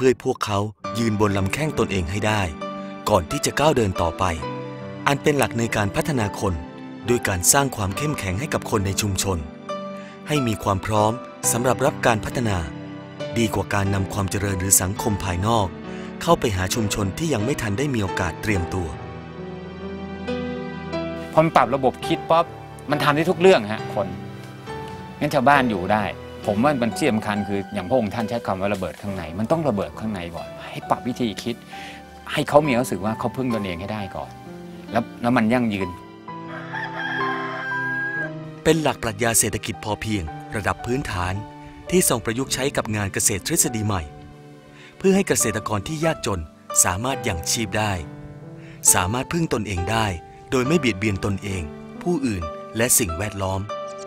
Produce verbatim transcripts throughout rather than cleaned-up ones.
พื่อให้พวกเขายืนบนลำแข้งตนเองให้ได้ก่อนที่จะก้าวเดินต่อไปอันเป็นหลักในการพัฒนาคนด้วยการสร้างความเข้มแข็งให้กับคนในชุมชนให้มีความพร้อมสำหรับรับการพัฒนาดีกว่าการนำความเจริญหรือสังคมภายนอกเข้าไปหาชุมชนที่ยังไม่ทันได้มีโอกาสเตรียมตัวพอมันปรับระบบคิดป๊อปมันทำได้ทุกเรื่องฮะคนงั้นชาวบ้านอยู่ได้ผมว่ามันที่สำคัญคืออย่างพระองค์ท่านใช้คำว่าระเบิดข้างในมันต้องระเบิดข้างในก่อนให้ปรับวิธีคิดให้เขามีความรู้สึกว่าเขาพึ่งตนเองให้ได้ก่อนแล้วแล้วมันยั่งยืนเป็นหลักปรัชญาเศรษฐกิจพอเพียงระดับพื้นฐานที่ทรงประยุกต์ใช้กับงานเกษตรทฤษฎีใหม่เพื่อให้เกษตรกรที่ยากจนสามารถยังชีพได้สามารถพึ่งตนเองได้โดยไม่เบียดเบียนตนเองผู้อื่นและสิ่งแวดล้อม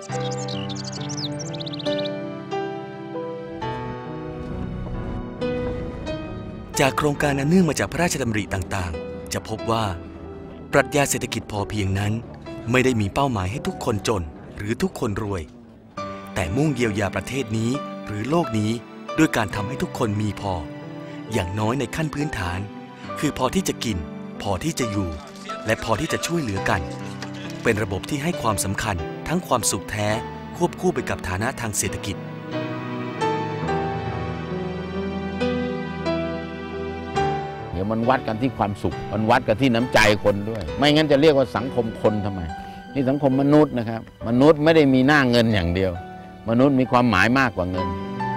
จากโครงการอันเนื่องมาจากพระราชดำริต่างๆจะพบว่าปรัชญาเศรษฐกิจพอเพียงนั้นไม่ได้มีเป้าหมายให้ทุกคนจนหรือทุกคนรวยแต่มุ่งเยียวยาประเทศนี้หรือโลกนี้ด้วยการทำให้ทุกคนมีพออย่างน้อยในขั้นพื้นฐานคือพอที่จะกินพอที่จะอยู่และพอที่จะช่วยเหลือกันเป็นระบบที่ให้ความสำคัญทั้งความสุขแท้ควบคู่ไปกับฐานะทางเศรษฐกิจเดี๋ยวมันวัดกันที่ความสุขมันวัดกันที่น้ำใจคนด้วยไม่งั้นจะเรียกว่าสังคมคนทำไมนี่สังคมมนุษย์นะครับมนุษย์ไม่ได้มีหน้าเงินอย่างเดียวมนุษย์มีความหมายมากกว่าเงิน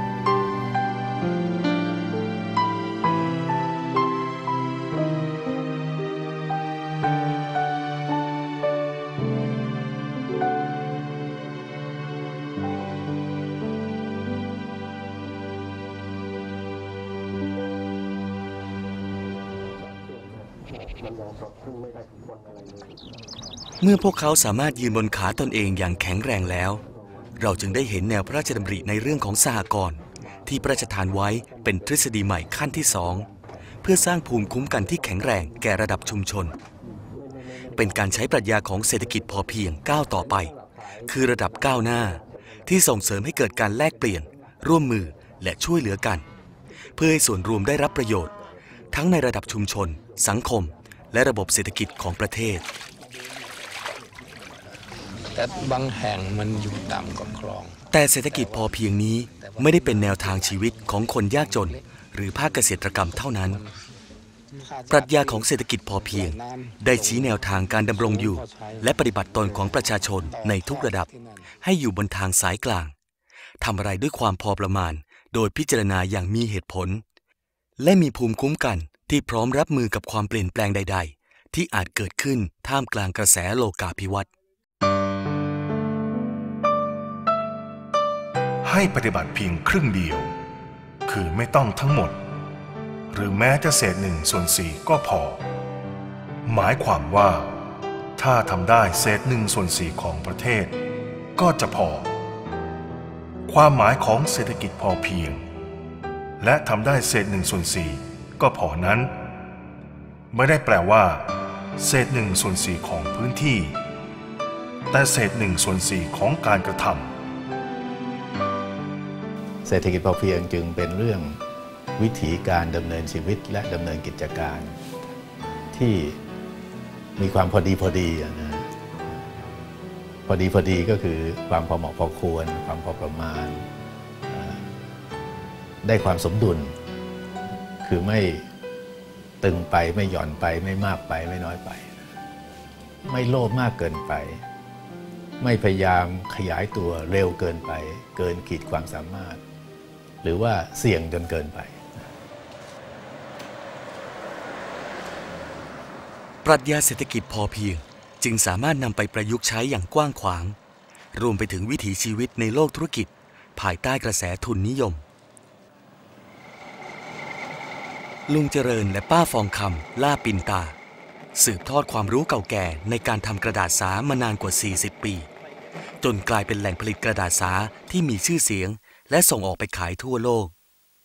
เมื่อพวกเขาสามารถยืนบนขาตนเองอย่างแข็งแรงแล้วเราจึงได้เห็นแนวพระราชดำริในเรื่องของสหกรณ์ที่พระราชทานไว้เป็นทฤษฎีใหม่ขั้นที่สองเพื่อสร้างภูมิคุ้มกันที่แข็งแรงแก่ระดับชุมชนเป็นการใช้ปรัชญาของเศรษฐกิจพอเพียงก้าวต่อไปคือระดับก้าวหน้าที่ส่งเสริมให้เกิดการแลกเปลี่ยนร่วมมือและช่วยเหลือกันเพื่อให้ส่วนรวมได้รับประโยชน์ทั้งในระดับชุมชนสังคมและระบบเศรษฐกิจของประเทศแต่บางแห่งมันอยู่ต่ำกว่าคลองแต่เศรษฐกิจพอเพียงนี้ไม่ได้เป็นแนวทางชีวิตของคนยากจนหรือภาคเกษตรกรรมเท่านั้นปรัชญาของเศรษฐกิจพอเพียงได้ชี้แนวทางการดำรงอยู่และปฏิบัติตนของประชาชนในทุกระดับให้อยู่บนทางสายกลางทำอะไรด้วยความพอประมาณโดยพิจารณาอย่างมีเหตุผลและมีภูมิคุ้มกันที่พร้อมรับมือกับความเปลี่ยนแปลงใดๆที่อาจเกิดขึ้นท่ามกลางกระแสโลกาภิวัตน์ให้ปฏิบัติเพียงครึ่งเดียวคือไม่ต้องทั้งหมดหรือแม้จะเศษหนึ่งส่วนสี่ก็พอหมายความว่าถ้าทำได้เศษหนึ่งส่วนสี่ของประเทศก็จะพอความหมายของเศรษฐกิจพอเพียงและทำได้เศษหนึ่งส่วนสี่ก็พอนั้นไม่ได้แปลว่าเศษหนึ่งส่วนสี่ของพื้นที่แต่เศษหนึ่งส่วนสี่ของการกระทำเศรษฐกิจพอเพียงจึงเป็นเรื่องวิถีการดำเนินชีวิตและดำเนินกิจการที่มีความพอดีพอดีนะพอดีพอดีก็คือความพอเหมาะพอควรความพอประมาณได้ความสมดุลคือไม่ตึงไปไม่หย่อนไปไม่มากไปไม่น้อยไปไม่โลภมากเกินไปไม่พยายามขยายตัวเร็วเกินไปเกินขีดความสามารถหรือว่าเสี่ยงจนเกินไปปรัชญาเศรษฐกิจพอเพียงจึงสามารถนำไปประยุกต์ใช้อย่างกว้างขวางรวมไปถึงวิถีชีวิตในโลกธุรกิจภายใต้กระแสทุนนิยมลุงเจริญและป้าฟองคำล่าปินตาสืบทอดความรู้เก่าแก่ในการทำกระดาษสามานานกว่าสี่สิบปีจนกลายเป็นแหล่งผลิตกระดาษสาที่มีชื่อเสียงและส่งออกไปขายทั่วโลก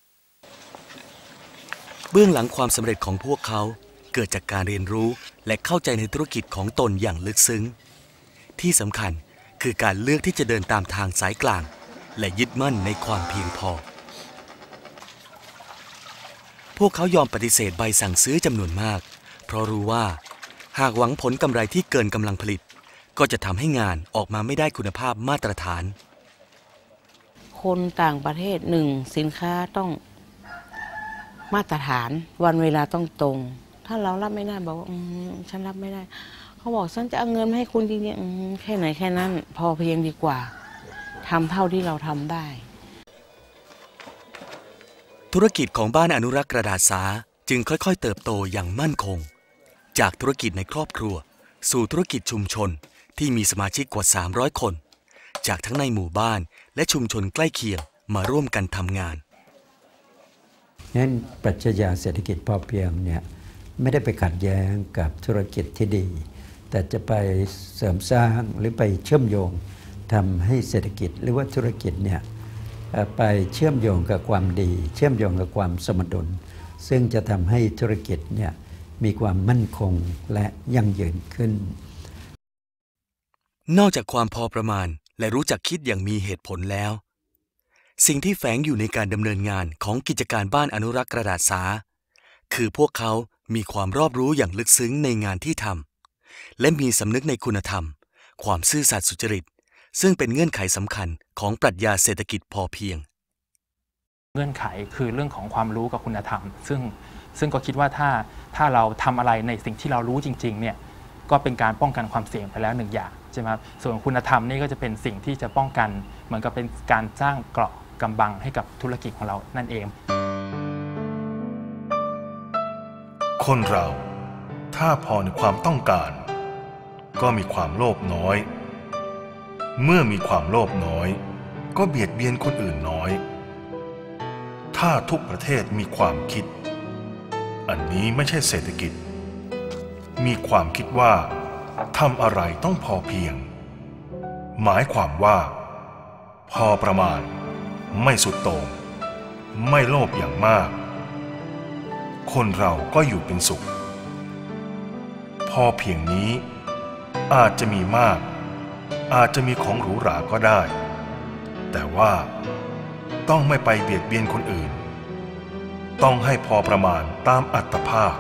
เบื้องหลังความสำเร็จของพวกเขาเกิดจากการเรียนรู้และเข้าใจในธุรกิจของตนอย่างลึกซึ้งที่สำคัญคือการเลือกที่จะเดินตามทางสายกลางและยึดมั่นในความเพียงพอวกเขายอมปฏิเสธใบสั่งซื้อจำนวนมากเพราะรู้ว่าหากหวังผลกำไรที่เกินกำลังผลิตก็จะทำให้งานออกมาไม่ได้คุณภาพมาตรฐานคนต่างประเทศหนึ่งสินค้าต้องมาตรฐานวันเวลาต้องตรงถ้าเรารับไม่ได้บอกว่าฉันรับไม่ได้เขาบอกฉันจะเอาเงินมาให้คุณจริงๆแค่ไหนแค่นั้นพอเพียงดีกว่าทำเท่าที่เราทำได้ธุรกิจของบ้านอนุรักษ์กระดาษสาจึงค่อยๆเติบโตอย่างมั่นคงจากธุรกิจในครอบครัวสู่ธุรกิจชุมชนที่มีสมาชิกกว่าสามร้อยคนจากทั้งในหมู่บ้านและชุมชนใกล้เคียงมาร่วมกันทำงานนั้นปรัชญาเศรษฐกิจพอเพียงเนี่ยไม่ได้ไปขัดแย้งกับธุรกิจที่ดีแต่จะไปเสริมสร้างหรือไปเชื่อมโยงทำให้เศรษฐกิจหรือว่าธุรกิจเนี่ยไปเชื่อมโยงกับความดีเชื่อมโยงกับความสมดุลซึ่งจะทำให้ธุรกิจเนี่ยมีความมั่นคงและยั่งยืนขึ้นนอกจากความพอประมาณและรู้จักคิดอย่างมีเหตุผลแล้วสิ่งที่แฝงอยู่ในการดำเนินงานของกิจการบ้านอนุรักษ์กระดาษสาคือพวกเขามีความรอบรู้อย่างลึกซึ้งในงานที่ทำและมีสำนึกในคุณธรรมความซื่อสัตย์สุจริตซึ่งเป็นเงื่อนไขสำคัญของปรัชญาเศรษฐกิจพอเพียงเงื่อนไขคือเรื่องของความรู้กับคุณธรรมซึ่งซึ่งก็คิดว่าถ้าถ้าเราทำอะไรในสิ่งที่เรารู้จริงๆเนี่ยก็เป็นการป้องกันความเสี่ยงไปแล้วหนึ่งอย่างใช่ไหมครับส่วนคุณธรรมนี่ก็จะเป็นสิ่งที่จะป้องกันเหมือนกับเป็นการสร้างเกราะกำบังให้กับธุรกิจของเรานั่นเองคนเราถ้าพอในความต้องการก็มีความโลภน้อยเมื่อมีความโลภน้อยก็เบียดเบียนคนอื่นน้อยถ้าทุกประเทศมีความคิดอันนี้ไม่ใช่เศรษฐกิจมีความคิดว่าทำอะไรต้องพอเพียงหมายความว่าพอประมาณไม่สุดโต่งไม่โลภอย่างมากคนเราก็อยู่เป็นสุขพอเพียงนี้อาจจะมีมากอาจจะมีของหรูหราก็ได้แต่ว่าต้องไม่ไปเบียดเบียนคนอื่นต้องให้พอประมาณตามอัตภาพ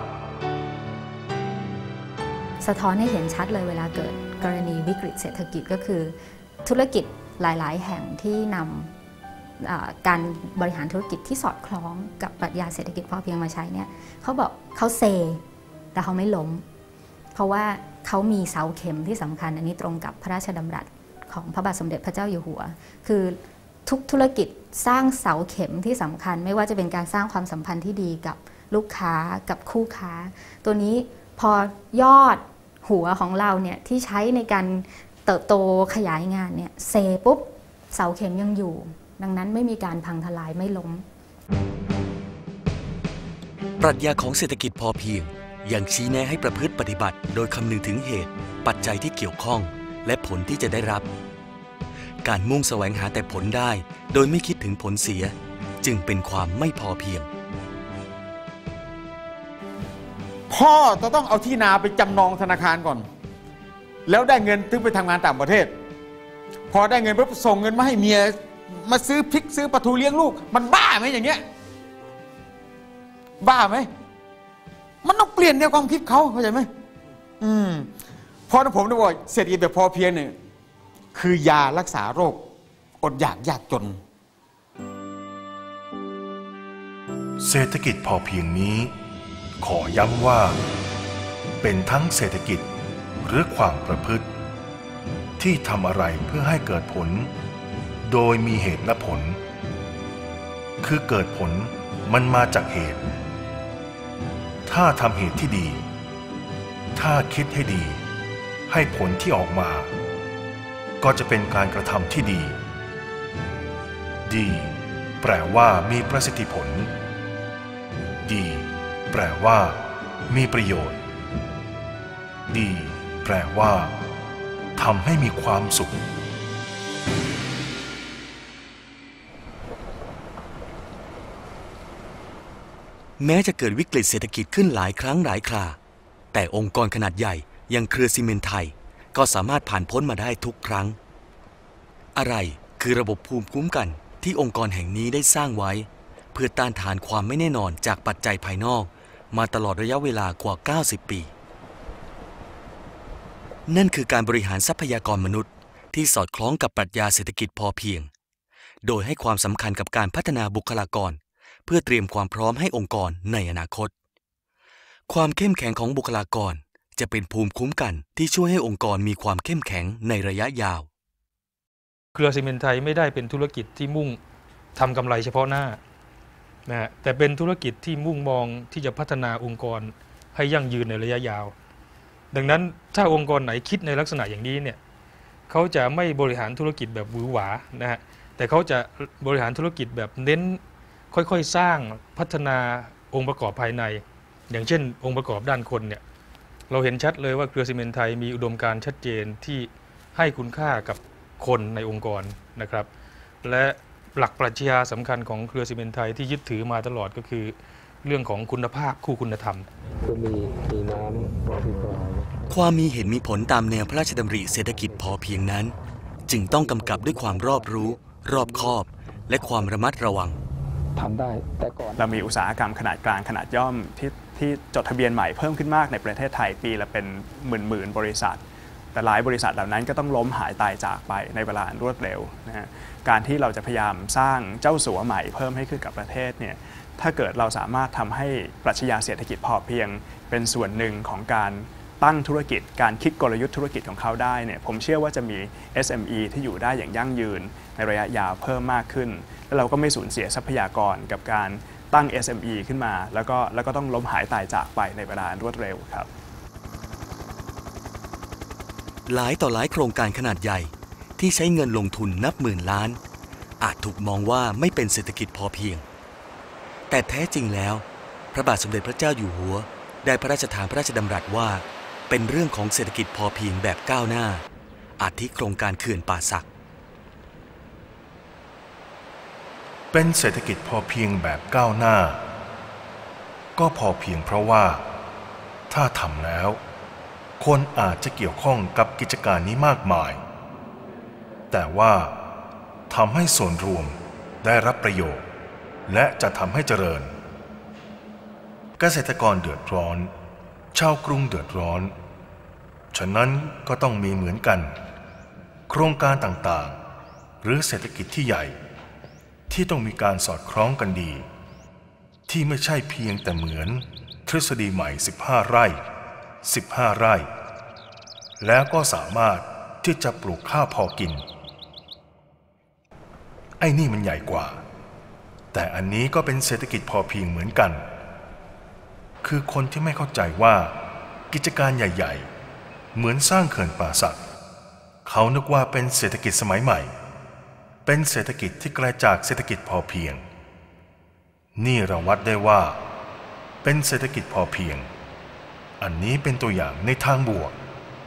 สะท้อนให้เห็นชัดเลยเวลาเกิดกรณีวิกฤตเศรษฐกิจก็คือธุรกิจหลายๆแห่งที่นำการบริหารธุรกิจที่สอดคล้องกับปรัชญาเศรษฐกิจพอเพียงมาใช้เนี่ยเขาบอกเขาเซแต่เขาไม่ล้มเพราะว่าเขามีเสาเข็มที่สำคัญอันนี้ตรงกับพระราชดำรัสของพระบาทสมเด็จพระเจ้าอยู่หัวคือทุกธุรกิจสร้างเสาเข็มที่สำคัญไม่ว่าจะเป็นการสร้างความสัมพันธ์ที่ดีกับลูกค้ากับคู่ค้าตัวนี้พอยอดหัวของเราเนี่ยที่ใช้ในการเติบโตขยายงานเนี่ยเซปุ๊บเสาเข็มยังอยู่ดังนั้นไม่มีการพังทลายไม่ล้มปรัชญาของเศรษฐกิจพอเพียงยังชี้แนะให้ประพฤติปฏิบัติโดยคำนึงถึงเหตุปัจจัยที่เกี่ยวข้องและผลที่จะได้รับการมุ่งแสวงหาแต่ผลได้โดยไม่คิดถึงผลเสียจึงเป็นความไม่พอเพียงพ่อจะต้องเอาที่นาไปจำนองธนาคารก่อนแล้วได้เงินถึงไปทำงานต่างประเทศพอได้เงินปุ๊บส่งเงินมาให้เมียมาซื้อพริกซื้อปลาทูเลี้ยงลูกมันบ้าไหมอย่างเงี้ยบ้าไหมมันต้องเปลี่ยนแนวความคิดเขาเข้าใจไหมอืมพอผมได้บอกเศรษฐกิจแบบพอเพียงเนี่ยคือยารักษาโรคอดอยากยากจนเศรษฐกิจพอเพียงนี้ขอย้ำว่าเป็นทั้งเศรษฐกิจหรือความประพฤติที่ทำอะไรเพื่อให้เกิดผลโดยมีเหตุและผลคือเกิดผลมันมาจากเหตุถ้าทำเหตุที่ดีถ้าคิดให้ดีให้ผลที่ออกมาก็จะเป็นการกระทำที่ดีดีแปลว่ามีประสิทธิผลดีแปลว่ามีประโยชน์ดีแปลว่าทำให้มีความสุขแม้จะเกิดวิกฤตเศรษฐกิจขึ้นหลายครั้งหลายคราแต่องค์กรขนาดใหญ่อย่างเครือซีเมนต์ไทยก็สามารถผ่านพ้นมาได้ทุกครั้งอะไรคือระบบภูมิคุ้มกันที่องค์กรแห่งนี้ได้สร้างไว้เพื่อต้านทานความไม่แน่นอนจากปัจจัยภายนอกมาตลอดระยะเวลากว่า เก้าสิบ ปีนั่นคือการบริหารทรัพยากรมนุษย์ที่สอดคล้องกับปรัชญาเศรษฐกิจพอเพียงโดยให้ความสำคัญกับการพัฒนาบุคลากรเพื่อเตรียมความพร้อมให้องค์กรในอนาคตความเข้มแข็งของบุคลากรจะเป็นภูมิคุ้มกันที่ช่วยให้องค์กรมีความเข้มแข็งในระยะยาวเครือซีเมนต์ไทยไม่ได้เป็นธุรกิจที่มุ่งทำกำไรเฉพาะหน้านะฮะแต่เป็นธุรกิจที่มุ่งมองที่จะพัฒนาองค์กรให้ยั่งยืนในระยะยาวดังนั้นถ้าองค์กรไหนคิดในลักษณะอย่างนี้เนี่ยเขาจะไม่บริหารธุรกิจแบบหวือหวานะฮะแต่เขาจะบริหารธุรกิจแบบเน้นค่อยๆสร้างพัฒนาองค์ประกอบภายในอย่างเช่นองค์ประกอบด้านคนเนี่ยเราเห็นชัดเลยว่าเครือซีเมนต์ไทยมีอุดมการณ์ชัดเจนที่ให้คุณค่ากับคนในองค์กรนะครับและหลักปรัชญาสำคัญของเครือซีเมนต์ไทยที่ยึดถือมาตลอดก็คือเรื่องของคุณภาพคู่คุณธรรมก็มีมีน้ำพอเพียงความมีเห็นมีผลตามแนวพระราชดำริเศรษฐกิจพอเพียงนั้นจึงต้องกำกับด้วยความรอบรู้รอบคอบและความระมัดระวังทำได้แต่ก่อนเรามีอุตสาหกรรมขนาดกลางขนาดย่อมที่ที่จดทะเบียนใหม่เพิ่มขึ้นมากในประเทศไทยปีละเป็นหมื่นหมื่นบริษัทแต่หลายบริษัทเหล่านั้นก็ต้องล้มหายตายจากไปในเวลารวดเร็วนะฮะการที่เราจะพยายามสร้างเจ้าสัวใหม่เพิ่มให้ขึ้นกับประเทศเนี่ยถ้าเกิดเราสามารถทำให้ปรัชญาเศรษฐกิจพอเพียงเป็นส่วนหนึ่งของการตั้งธุรกิจการคิดกลยุทธ์ธุรกิจของเขาได้เนี่ยผมเชื่อว่าจะมี เอส เอ็ม อี ที่อยู่ได้อย่างยั่งยืนในระยะยาวเพิ่มมากขึ้นและเราก็ไม่สูญเสียทรัพยากรกับการตั้ง เอส เอ็ม อี ขึ้นมาแล้วก็แล้วก็ต้องล้มหายตายจากไปในเวลารวดเร็วครับหลายต่อหลายโครงการขนาดใหญ่ที่ใช้เงินลงทุนนับหมื่นล้านอาจถูกมองว่าไม่เป็นเศรษฐกิจพอเพียงแต่แท้จริงแล้วพระบาทสมเด็จพระเจ้าอยู่หัวได้พระราชทานพระราชดำรัสว่าเป็นเรื่องของเศรษฐกิจพอเพียงแบบก้าวหน้าอาทิโครงการเขื่อนป่าสักเป็นเศรษฐกิจพอเพียงแบบก้าวหน้าก็พอเพียงเพราะว่าถ้าทำแล้วคนอาจจะเกี่ยวข้องกับกิจการนี้มากมายแต่ว่าทำให้ส่วนรวมได้รับประโยชน์และจะทำให้เจริญเกษตรกรเดือดร้อนชาวกรุงเดือดร้อนฉะนั้นก็ต้องมีเหมือนกันโครงการต่างๆหรือเศรษฐกิจที่ใหญ่ที่ต้องมีการสอดคล้องกันดีที่ไม่ใช่เพียงแต่เหมือนทฤษฎีใหม่สิบห้าไร่สิบห้าไร่แล้วก็สามารถที่จะปลูกข้าวพอกินไอ้นี่มันใหญ่กว่าแต่อันนี้ก็เป็นเศรษฐกิจพอเพียงเหมือนกันคือคนที่ไม่เข้าใจว่ากิจการใหญ่ๆเหมือนสร้างเขื่อนป่าสักเขานึกว่าเป็นเศรษฐกิจสมัยใหม่เป็นเศรษฐกิจที่ไกลจากเศรษฐกิจพอเพียงนี่เราวัดได้ว่าเป็นเศรษฐกิจพอเพียงอันนี้เป็นตัวอย่างในทางบวก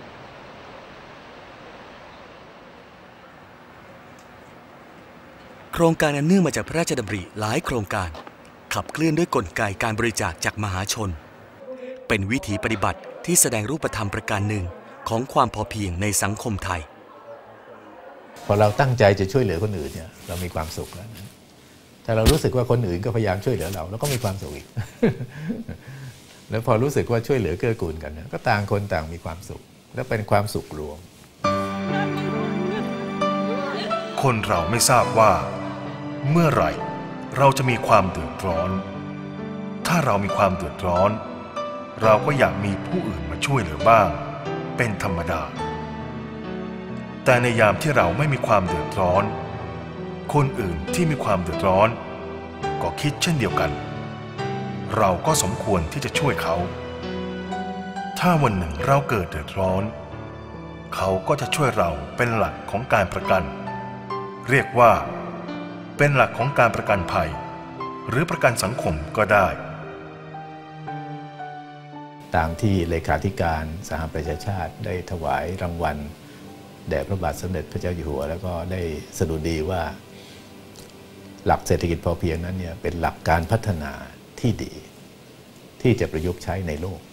โครงการอันเนื่องมาจากพระราชดำริหลายโครงการขับเคลื่อนด้วยกลไกการบริจาคจากมหาชนเป็นวิถีปฏิบัติที่แสดงรูปธรรมประการหนึ่งของความพอเพียงในสังคมไทยพอเราตั้งใจจะช่วยเหลือคนอื่นเนี่ยเรามีความสุขแล้วนะแต่เรารู้สึกว่าคนอื่นก็พยายามช่วยเหลือเราเราก็มีความสุขอีก แล้วพอรู้สึกว่าช่วยเหลือเกื้อกูลกันเนี่ยก็ต่างคนต่างมีความสุขและเป็นความสุขรวมคนเราไม่ทราบว่าเมื่อไหร่เราจะมีความเดือดร้อนถ้าเรามีความเดือดร้อนเราก็อยากมีผู้อื่นมาช่วยเหลือบ้างเป็นธรรมดาแต่ในยามที่เราไม่มีความเดือดร้อนคนอื่นที่มีความเดือดร้อนก็คิดเช่นเดียวกันเราก็สมควรที่จะช่วยเขาถ้าวันหนึ่งเราเกิดเดือดร้อนเขาก็จะช่วยเราเป็นหลักของการประกันเรียกว่าเป็นหลักของการประกันภัยหรือประกันสังคมก็ได้ตามที่เลขาธิการสหประชาชาติได้ถวายรางวัลแด่พระบาทสมเด็จพระเจ้าอยู่หัวแล้วก็ได้สดุดีว่าหลักเศรษฐกิจพอเพียงนั้นเนี่ยเป็นหลักการพัฒนาที่ดีที่จะประยุกต์ใช้ในโลก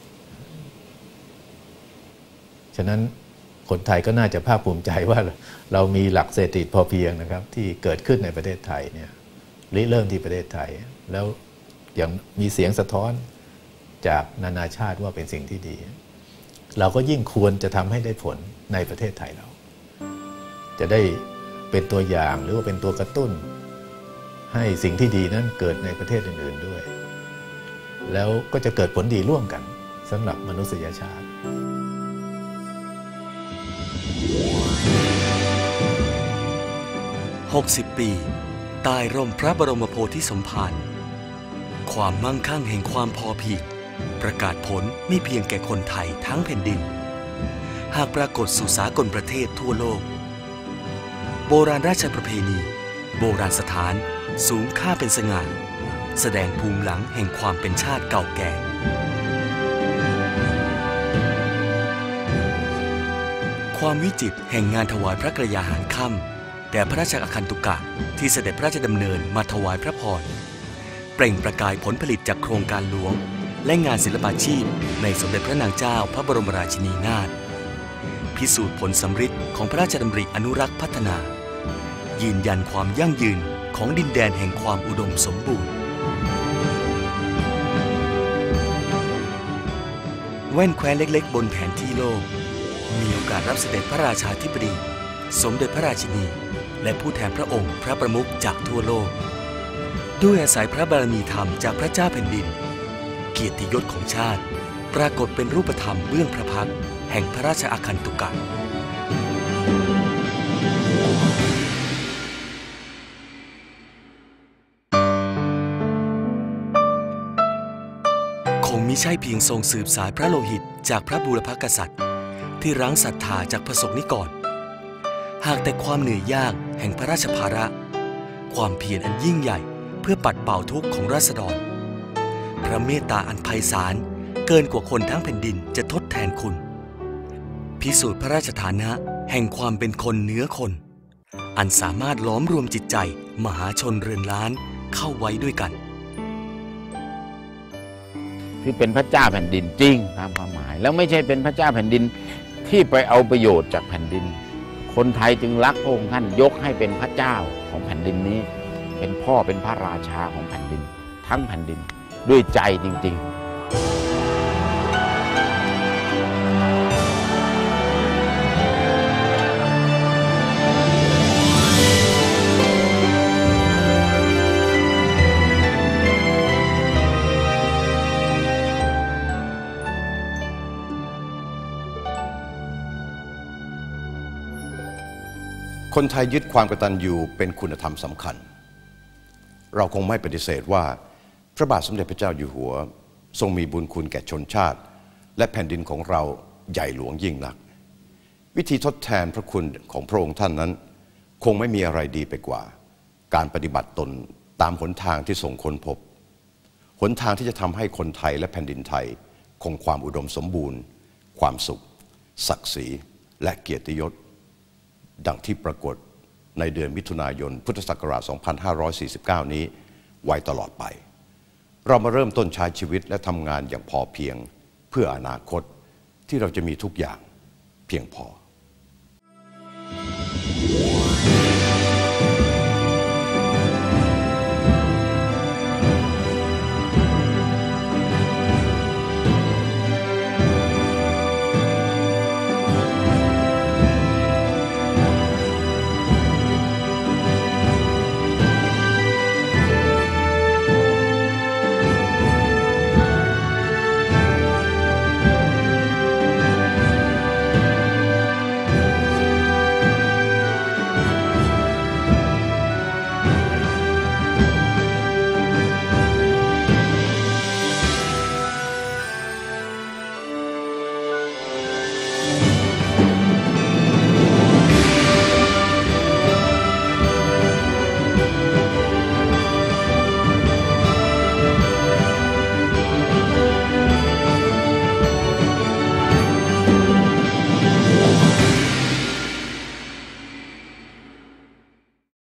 ฉะนั้นคนไทยก็น่าจะภาคภูมิใจว่าเรามีหลักเศรษฐกิจพอเพียงนะครับที่เกิดขึ้นในประเทศไทยเนี่ยริเริ่มที่ประเทศไทยแล้วยังมีเสียงสะท้อนจากนานาชาติว่าเป็นสิ่งที่ดีเราก็ยิ่งควรจะทำให้ได้ผลในประเทศไทยเราจะได้เป็นตัวอย่างหรือว่าเป็นตัวกระตุ้นให้สิ่งที่ดีนั้นเกิดในประเทศอื่นๆด้วยแล้วก็จะเกิดผลดีร่วมกันสำหรับมนุษยชาติหกสิบปีใต้ร่มพระบรมโพธิสมภารความมั่งคั่งแห่งความพอเพียงประกาศผลไม่เพียงแก่คนไทยทั้งแผ่นดินหากปรากฏสู่สากลประเทศทั่วโลกโบราณราชประเพณีโบราณสถานสูงค่าเป็นสง่าแสดงภูมิหลังแห่งความเป็นชาติเก่าแก่ความวิจิตรแห่งงานถวายพระกรยาหารค่ำแด่พระราชอาคันตุกะที่เสด็จพระราชดำเนินมาถวายพระพรเปล่งประกายผลผลิตจากโครงการหลวงและงานศิลปาชีพในสมเด็จพระนางเจ้าพระบรมราชินีนาถพิสูจน์ผลสำฤทธิ์ของพระราชดำริอนุรักษ์พัฒนายืนยันความยั่งยืนของดินแดนแห่งความอุดมสมบูรณ์แว่นแคว้นเล็กๆบนแผนที่โลกมีโอกาสรับเสด็จพระราชาธิบดีสมเด็จพระราชินีและผู้แทนพระองค์พระประมุขจากทั่วโลกด้วยอาศัยพระบารมีธรรมจากพระเจ้าแผ่นดินเกียรติยศของชาติปรากฏเป็นรูปธรรมเบื้องพระพักตร์แห่งพระราชอาคันตุกะคงมิใช่เพียงทรงสืบสายพระโลหิตจากพระบูรพกษัตริย์ที่รั้งศรัทธาจากประสบนิกรหากแต่ความเหนื่อยยากแห่งพระราชภาระความเพียรอันยิ่งใหญ่เพื่อปัดเป่าทุกข์ของราษฎรพระเมตตาอันไพศาลเกินกว่าคนทั้งแผ่นดินจะทดแทนคุณพิสูจน์พระราชฐานะแห่งความเป็นคนเหนือคนอันสามารถล้อมรวมจิตใจมหาชนเรือนล้านเข้าไว้ด้วยกันที่เป็นพระเจ้าแผ่นดินจริงตามความหมายแล้วไม่ใช่เป็นพระเจ้าแผ่นดินที่ไปเอาประโยชน์จากแผ่นดินคนไทยจึงรักพระองค์ท่านยกให้เป็นพระเจ้าของแผ่นดินนี้เป็นพ่อเป็นพระราชาของแผ่นดินทั้งแผ่นดินด้วยใจจริงๆคนไทยยึดความกตัญญูเป็นคุณธรรมสำคัญเราคงไม่ปฏิเสธว่าพระบาทสมเด็จพระเจ้าอยู่หัวทรงมีบุญคุณแก่ชนชาติและแผ่นดินของเราใหญ่หลวงยิ่งนักวิธีทดแทนพระคุณของพระองค์ท่านนั้นคงไม่มีอะไรดีไปกว่าการปฏิบัติตนตามหนทางที่ทรงค้นพบหนทางที่จะทำให้คนไทยและแผ่นดินไทยคงความอุดมสมบูรณ์ความสุขศักดิ์ศรีและเกียรติยศดังที่ปรากฏในเดือนมิถุนายนพุทธศักราช สองพันห้าร้อยสี่สิบเก้า นี้ไว้ตลอดไปเรามาเริ่มต้นใช้ชีวิตและทำงานอย่างพอเพียงเพื่ออนาคตที่เราจะมีทุกอย่างเพียงพอ